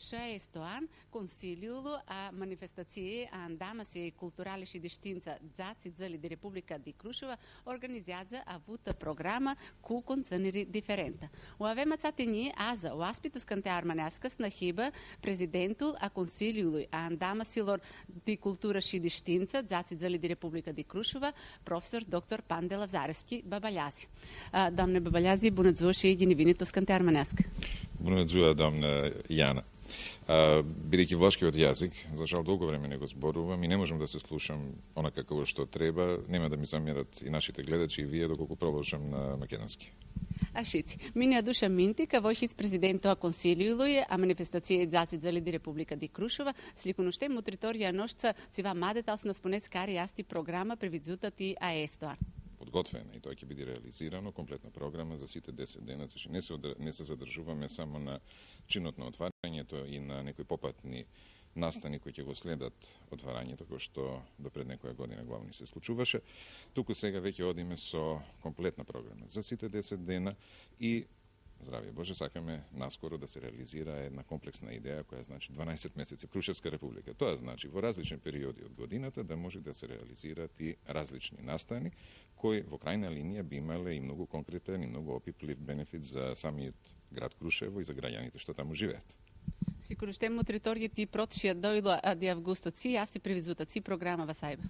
Ша Естоан консилиулу а манифестации андама се културали și distința zați zăli de Republica de Crușova organizează avută programa cu conțineri diferente. O avem ațatini azi o aspitus cânte armanească na hiba prezidentul a Consiliului a andamasilor de cultură și de știință zați zăli de Republica de Crușova, profesor dr. Pande Lazarevski Babaljazi. Doamne Babaljazi, bună ziua și ghinivinitus cânte armanească. Bună ziua, doamnă Jana. Бидејќи влашкиот јазик, за жал долго време не го зборувам и не можам да се слушам онака како што треба, нема да ми замерат и нашите гледачи и вие доколку продолжам на македонски. Așiți, mine aduce aminte că voi fiți prezidentul a Consiliului a manifestației Zați Zăli de Republica de Crușova, sli cunoștem mutritoria noștri, țiva madetal să ne spuneți care este programa previzzuta ti a Estoar. Подготвена и тоа ќе биде реализирано, комплетна програма за сите 10 дена, значи не се задржуваме само на чинот на отварањето и на некои попатни настани кои ќе го следат отварањето, кој што до пред некоја година главни се случуваше. Туку сега веќе одиме со комплетна програма за сите 10 дена и здравје Боже, сакаме наскоро да се реализира една комплексна идеја која значи 12 месеци Крушевска република. Тоа значи во различни периоди од годината да може да се реализираат и различни настани кои во крајна линија би имале и многу конкретен и многу опиплив бенефит за самиот град Крушево и за граѓаните што таму живеат. Сигурно ще му територијата и протшија дојло ади августот си, јас ти превизута си програма во Сајба.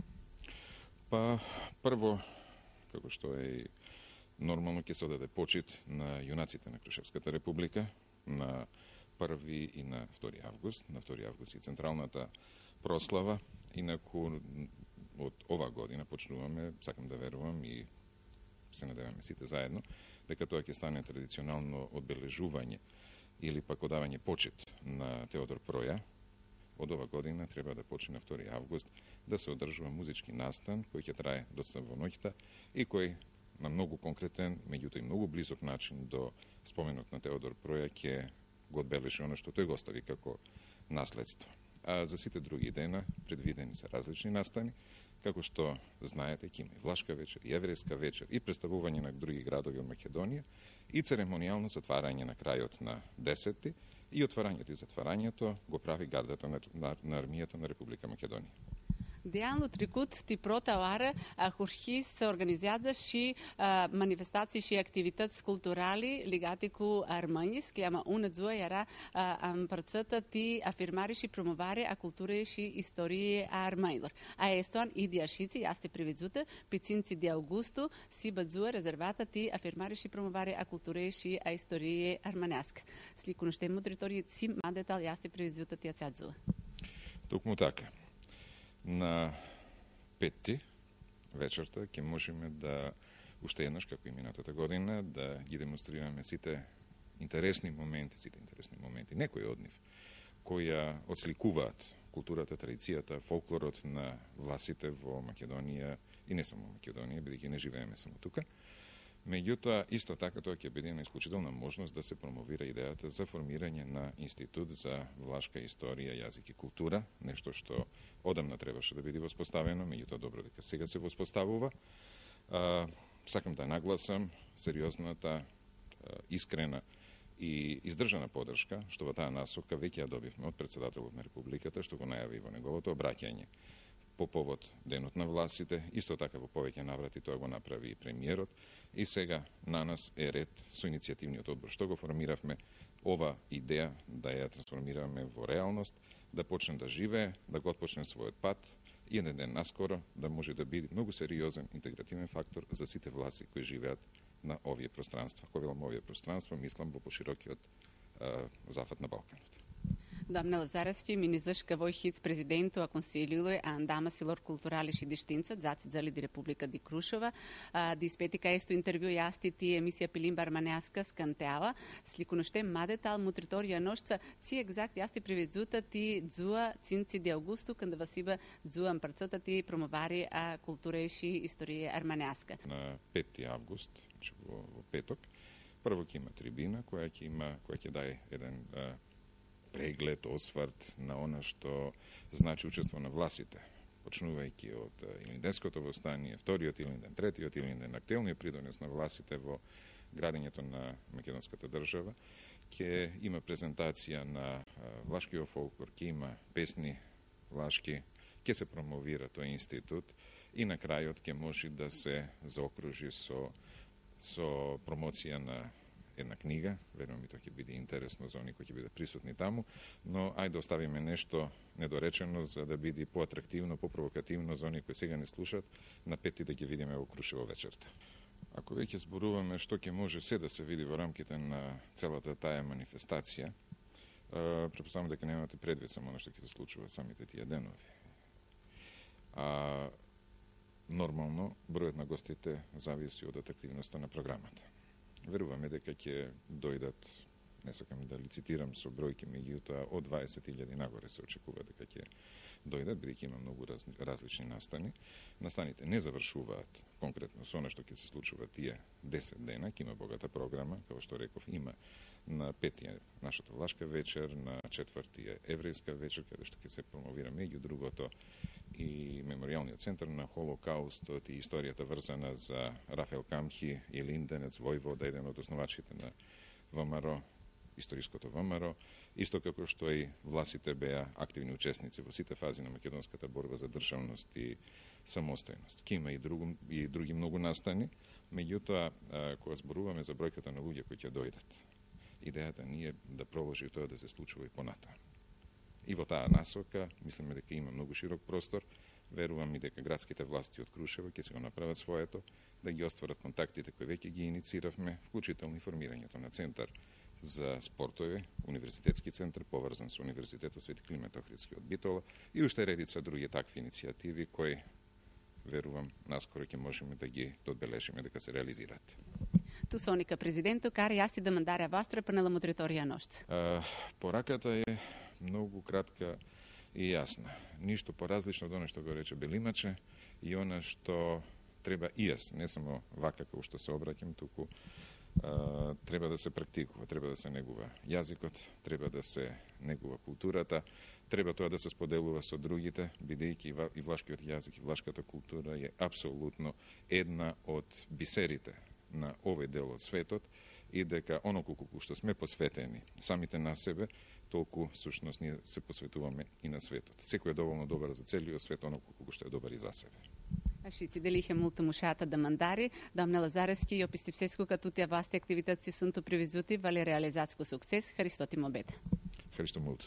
Па прво, како што е нормално, ќе се одаде почит на јунаците на Крушевската република на 1 и на 2 август. На 2 август и централната прослава. Инаку од ова година почнуваме, сакам да верувам и се надеваме сите заедно, дека тоа ќе стане традиционално одбележување или пак одавање почит на Теодор Проја. Од ова година треба да почне на 2 август да се одржува музички настан кој ќе трае доцна во ноќта и кој на многу конкретен, меѓутоа и многу близок начин до споменот на Теодор Проја ќе го одбележи оно што тој го остави како наследство. А за сите други дена предвидени се различни настани, како што знаете, ќе има и Влашка вечер, и Еврејска вечер, и представување на други градови од Македонија, и церемонијално затварање на крајот на 10-ти, и отварањето и затварањето го прави гардата на армијата на Република Македонија. Дејално трикут ти протавара хурхис организација ши манифестации ши активитет културали лигати ку арманис, ке ама унадзуа јара ампарцата ти афирмари ши промовари а култура ши историја армајлор. А естоан иди ашици, јас те приведзута, пицинци ди августу, си бадзуа резервата ти афирмари ши промовари а култура ши а историја арманяска. Сликуно ще му територија си мадетал, јас те приведзута ти ацадзуа. Токму така. На 5 вечерта ќе можеме да уште еднаш, како и минатата година, да ги демонстрираме сите интересни моменти, некои од нив, кои отсликуваат културата, традицијата, фолклорот на власите во Македонија и не само Македонија, бидејќи не живееме само тука. Меѓутоа, исто така тоа ќе биде една исклучителна можност да се промовира идејата за формирање на институт за влашка историја, јазик и култура, нешто што одамна требаше да биде воспоставено, меѓутоа добро дека сега се воспоставува. Сакам да нагласам сериозната, искрена и издржана поддршка, што во таа насока веќе ја добивме од председателот на Републиката, што го најави во неговото обраќање по повод Денот на властите, исто така во повеќе наврати тоа го направи и премиерот, и сега на нас е ред со иницијативниот одбор што го формиравме ова идеја да ја трансформираме во реалност, да почне да живее, да го отпочне својот пат и еден ден наскоро да може да биде многу сериозен интегративен фактор за сите власти кои живеат на овие пространства. Кога велам овие пространства, мислам во поширокиот зафат на Балканот. Doamna Lazarevski, ministrska vojhic prezidentu a Consiliului a andamasilor culturali și de știință, zați zăli de Republica de Crușova. Dispetica este interviu jasti ti emisija Pilimba armaneaska skanteava. Slikunošte madetal mutritoria nošca, ci exact jasti privedzuta ti dzua cinci de augustu, când vasiba dzua împărțăta ti promovari a kulture și istorie armaneaska. На 5 август, значи во петок, прво ќе има трибина која ќе даде еден преглед, осврт на она што значи учество на власите, почнувајќи од Илинденското востание, вториот Илинден, третиот Илинден, актуелниот придонес на власите во градењето на македонската држава, ќе има презентација на влашкиот фолклор, ќе има песни влашки, ќе се промовира тој институт и на крајот ќе може да се заокружи со промоција на една книга. Верувам и тоа ќе биде интересно за оние кои ќе бидат присутни таму, но ајде оставиме нешто недоречено за да биде поатрактивно, попровокативно за оние кои сега не слушат на 5 да ги видиме во Крушево вечерта. Ако веќе зборуваме што ќе може се да се види во рамките на целата таа манифестација, претпоставам дека немате предвид само она што ќе се случува самите тие денови. Нормално, бројот на гостите зависи од атрактивноста на програмата. Веруваме дека ќе дојдат, не сакам да лицитирам со бројки, меѓутоа од 20.000 нагоре се очекува дека ќе дојдат, бидејќи има многу различни настани. Настаните не завршуваат конкретно со она што ќе се случува тие 10 дена, ќе има богата програма, како што реков, има на 5 нашата влашка вечер, на 4 еврејска вечер, каде што ќе се промовира меѓу другото и меморијалниот центар на Холокаустот и историјата врзана за Рафаел Камхи и Линденец, војвода, еден од основачите на ВМРО, историското ВМРО, исто како што и власите беа активни учесници во сите фази на македонската борба за државност и самостојност. Ке има и други многу настани, меѓутоа, кога зборуваме за бројката на луѓе кои ќе дојдат, идејата ни е да продолжи тоа да се случува и понатаму. И во таа насока, мислиме дека има многу широк простор, верувам и дека градските власти од Крушево ќе се го направат своето, да ги остварат контактите кои веќе ги иницииравме, вклучително и формирањето на центар за спортови, универзитетски центар поврзан со Универзитетот Свети Климент Охридски од Битола и уште редица други такви иницијативи кои верувам наскоро ќе можеме да ги одбележиме дека се реализираат. Tu Sonika prezidentu, care jasti da mandarea voastră până la măturitoria noștri? Пораката е многу кратка и јасна. Ништо поразлично од оно што го рече Белимаче и она што треба и јас, не само вака како што се обраќам, туку треба да се практикува, треба да се негува јазикот, треба да се негува културата, треба тоа да се споделува со другите, бидејќи и влашкиот јазик и влашката култура е апсолутно една од бисерите на овој дел од светот и дека оноку колку што сме посветени самите на себе, толку сушност ние се посветуваме и на светот. Секој е доволно добар за целиот свет, оноку колку што е добар и за себе. Și țidelihe multă mușată de mandare, doamne Lazareschi, eu pistipsescu că tutte vaste activități sunt previzuti, va le realizați cu succes. Hristotim obed. Hristo mult.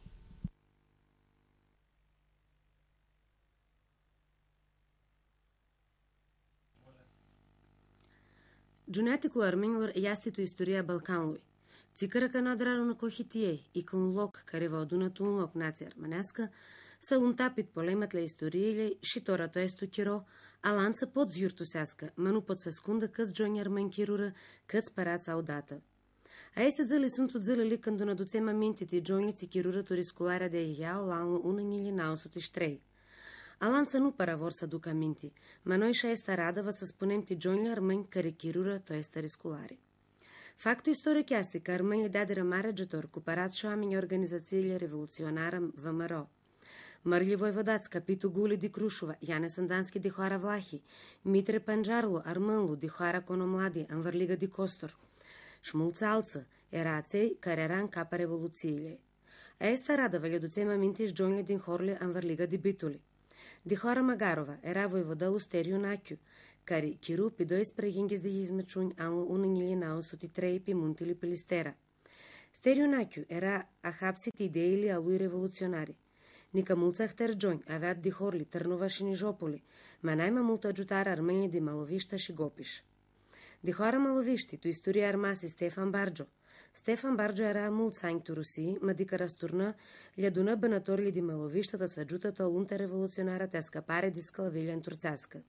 Джунеати арминлор јастито историја Балканлој. Цикара канадрано на кохитије и кон лок карева одунато унлок нација арманеска, салун тапит полематле историјеле, шиторато есто киро, аланца под зјурту саска, ману под саскунда къс джоњар манкирура, къц параца аудата. А есте зали сунтут зали ликанду на доцема ментите джоњици кирура турискулара де јао лално унангили наосоти штрей. Аланца ну параворса дука минти, манојша еста радава са спонемти джоња армањ карикирура, то еста рискулари. Факто историк јастика армањ ли дадера мараджатор купарат шоамиња организацијле револуционарам ВМРО. Мрљи војводацка, Питу Гули ди Крушува, Јане Сандански ди Хуара Влахи, Митре Панџарло, Арманлу ди Хуара Кономлади, Анварлига ди Костор, Шмулца Алца, Ерацеј, Кареран Капа револуцијле. Еста радава ли доцема минтиш джоња дин Хорли Анварлига ди Битули. Дихора Магарова, ера војводалу Стерио Накју, кари киру пидојс прегингес да измечуњ ало унангили наосоти трејпи мунтили пилистера. Стерио Накју ера ахапсите идеили алуи револуционари. Ника мулцах терджоњ, авеат ди Хорли, Трнуваши ни Жополи, ма најма мулта аджутара армањи ди Маловишташ и Гопиш. Дихора Маловишти, ту историја армаси Стефан Барџо. Стефан Барџо ера мулцањ Руси, ма дика растурна, лјадуна банаторли ди Маловиштата са джутата олунта револуционара тескапаре ди Скалавилјан Турцаска.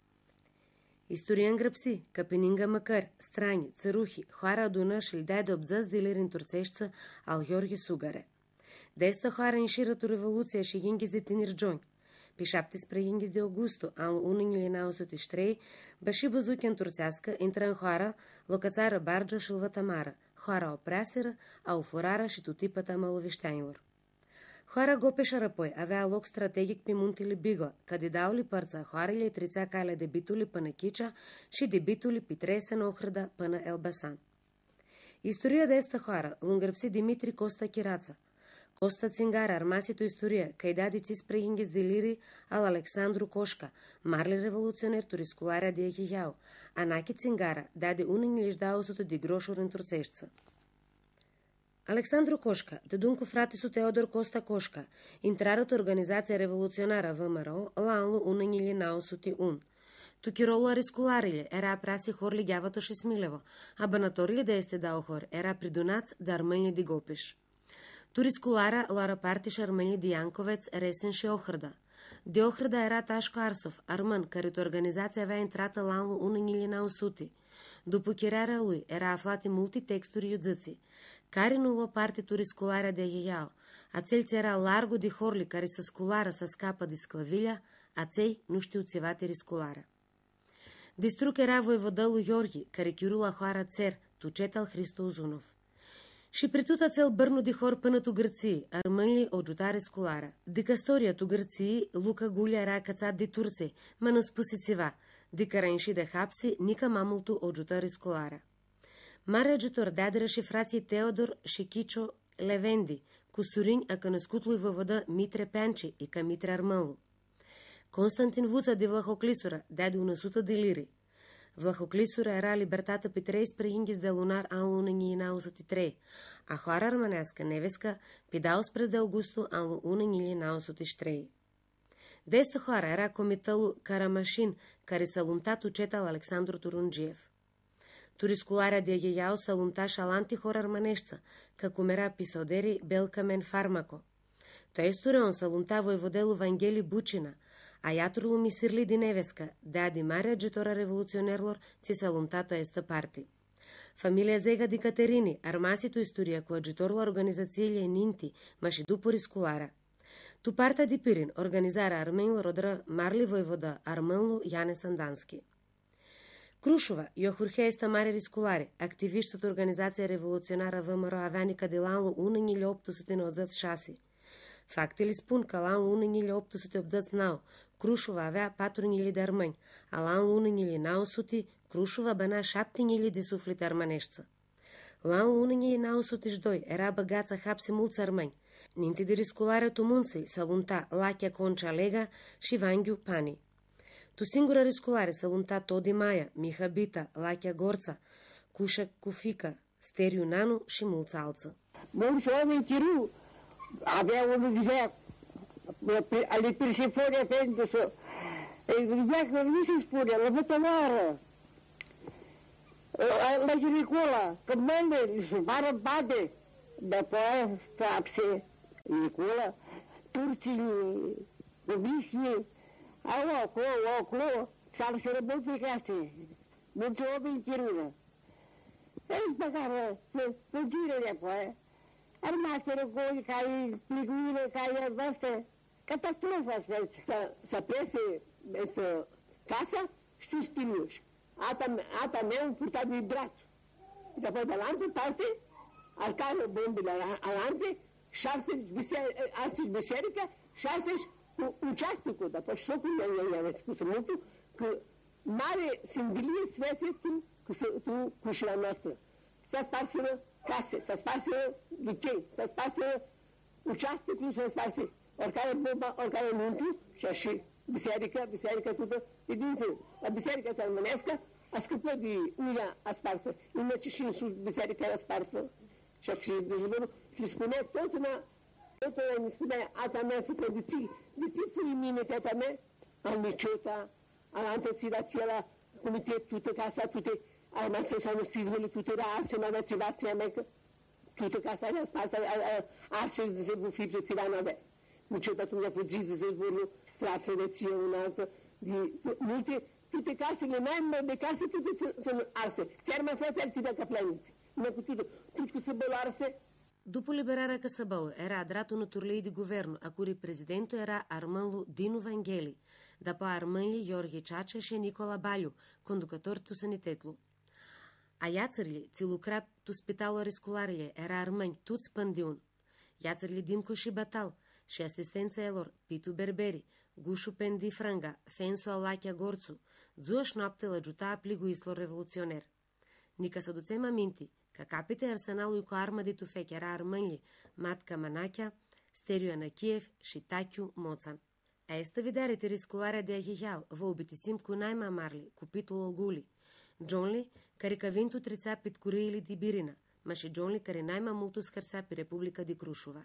Историјан грапси, капенинга макар, страњи, царухи, хара адуна шилдајде обзаз дилерин турцешца ал Јорги Сугаре. Деста хара инширату револуција шигингиз де тинир джоњ. Пишапти спрегингиз де Огусто, ал унангили наосоти штрей, баши базукјан Турцаска, интран хара, локацара Барџо шилвата мара, хара опрасира, а уфорара шитутипата Маловиштањлор. Хора Гопеша рапој, авеа лок стратегик пимунтили бигла, каде даули парца хориле и трица кале дебитули па на кича, ши дебитули питресе на охрада па на Елбасан. Историја да еста хора, лунгрпси Димитри Коста Кираца. Коста Цингара, армасито историја, кај дади цис прегингес делири ал Александру Кошка, марли револуционер турискулара ди ехихјао, а наки Цингара дади унин леждаосото ди грошурен турцешца. Александру Кошка, дедунку фратису Теодор Коста Кошка, интрарото организација револуционара ВМРО, ланлу унин или наосути ун. Тукиролу арискулариле, ера праси хорли гјавато Шисмилево, а банаторили да есте дао хор, ера придунац да армени ди гопиш. Турискулара лара партиш армени ди Јанковец ресенши Охрда. Ди Охрда ера Ташко Арсов, арман, карито организација веен трата ланлу унин или наосути. Допукирара луј, ера афлати мултитекстури јудзици. Каринуло парти турискулара де јејао, а цел цера ларго ди хорли кари са скулара са скапа ди склавилја, а цеј нушти уцивати рискулара. Диструк ера војводалу Јорги, кари кјурула хора цер, тучетал Христо Узунов. Шипритута цел бърну ди хор пънату Грции, армънли от жутари скулара. Ди касторияту Грции, Лука гуля ракацат ди Турци, мано спуси цива, ди караинши да хапси, ника мамулту от жутари скулара. Мараджутор дадера шифраци Теодор Шикичо Левенди, кусуринь аканескутлуй въвода Митре Пянчи и ка Митре Армънлу. Константин Вуца ди Влахоклисура, дади унасута делири. Влахоклисура ера либертата питреис прегингис де лунар анлу унени наусоти трей, а хора арманеска невеска пидаус през де Аугусту анлу унени или наусоти штрей. Деста хора ера комиталу Карамашин, кари салунтату четал Александр Турунджиев. Турискуларя де јејао салунта шаланти хора арманешца, како мера писодери Белкамен Фармако. Тоа историон салунта војводелу Вангели Бучина, а јатрлу мисирли ди невеска, дади Марија Джетора револуционерлор ци салунтато еста парти. Фамилија Зега ди Катерини, армасито историја која Джеторла организацијле нинти, маши дупори скулара. Ту парта ди Пирин организара Арменло родра Марли војвода Арманлу Јане Сандански. Крушова, Јохурхе еста Мари Рискулари, активиштата организација револуционара ВМРО Аваника Диланлу унени или оптусите на одзац шаси. Фактили спун калан унен или оптусите обзац нао, Крушова авеа патрун или дармањ, алан лунен или наосути, Крушова бана шаптин или дисуфлите арманешца. Лан лунен или наосути ждој, ера багаца хапси мулца армањ, нинти ди рискуларето мунци, салунта, лакја конча лега, шивангју пани. Ту сингура рискулари, салунта Тоди Маја, Миха Бита, лакја горца, Куша Куфика, стериу нану, шимулца алца. Avea unul zicea, ale Persephone Fentoso, e zicea că nu se spune, la bătălară, la Nicola, că măle, se vară bade, după strapse, Nicola, turcii, obișni, au acolo, s-ar se răbălte caste, mulți oameni tirură. Ești măcar, plăgire de apoi, armasero coi, cai figure, cai arbaste, catastrofa specie. Să plese esta casa, știu stilul. Ata meu purta de braț. Și apoi de alante parte, arcare bombile alante, 6 biserică, 6 cu участnicul, dar pe șocul eu i-am spus mult, că mare simbilie svete tu cu șila noastră. Să sparseră case, să sparseră lichei, să sparseră участnicul, să sparse oricare bomba, oricare nuntu și biserica tută de dintre. La biserica țărmânească a scăpat de uia a sparsă, inače și în sus biserica a sparsă. Și de zborul, și spunea totul mi spunea, ata mea fită de ții fui mine, fata mea, am niciota, am antățirația la comitet, tută casa, tută, am asesat stizmele, tută era arse, m-am ațivația mea, că tută casa era sparsă, arse de zborul fipse țirană avea. Niciodată nu a fost zis de zborul, strapse de ție, un altă, multe, tutte casele mele, de case, tutte sunt arse. Ți-ar mă să ți-ar ținea ca planiți. Nu a putut, tutto se băl arse. După liberarea Casabălu, era adratul naturlei de guvern, a cui prezidentul era Armânlu Dinu Vangheli, după Armânli Gheorghe Ceacea și Nicola Baliu, conducător tu sanitetlu. A iațările, ți lucrat tu spitalul riscularile, era armâni, tuți pândiun. Iațările Dimcu și Batal, și asistența elor, Pitu Berberi, Gușu Pendi Franga, Fensu Alachia Gorțu, zuași noapte la juta pliguislor revoluționer. Nica să ducem aminti, капите арсеналу ко армадиту фекера арманли, матка манаќа, стерио на Киев, шитаќу, моцан. А еста видарите рискуларе де ахихјал, во убитисим ку најма марли, купитул олгули. Джонли, карика винту трицапит куриили ди бирина, маши Джонли кари најма мултус карсапи Република ди Крушува.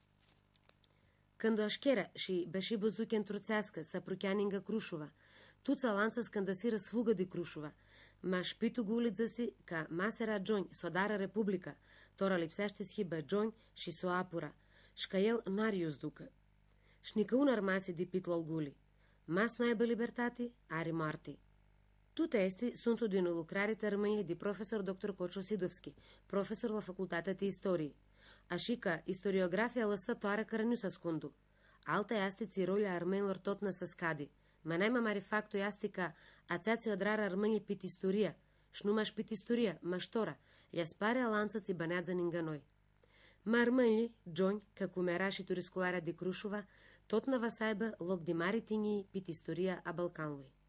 Кандо ашкера, ши беши бозукен труцаска, са прукјанинга Крушува, туца ланца скандасира свуга ди Крушува, маш питу гулидза си, ка масера Джонј, содара Република, тора липсаште схиба Джонј, ши со апура, шкаел нариус дука. Шника унар маси ди питлол гули, мас најба либертати, ари марти. Тута ести сунто ди нулукрарите арманји ди професор доктор Кочо Сидовски, професор во факултатот истории. Ашика историографија ласа тоара каранюса скунду. Алта јастици роля арменлор тотна са скади. Ма најма мари факто јастика, а цаци одрара арманји пит историја. Шнумаш пит историја, ма штора, јаспаре аланцаци банадзан инганој. Ма арманји, Джонј, како мераши турискулара ди Крушува, тотна васајба лок ди маритињи пит историја а Балканлој.